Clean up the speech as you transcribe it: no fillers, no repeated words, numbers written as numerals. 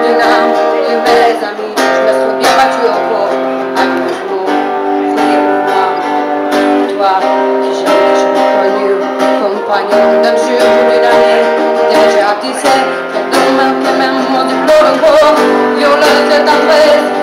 une âme, de mes amis. Je me suis bien battu au corps, à toujours, priez pour moi. Toi, qui jamais je l'ai connu, compagnon d'un jour ou d'une année, déjà tissé, dans ma même mon diplôme encore, violette et tendresse.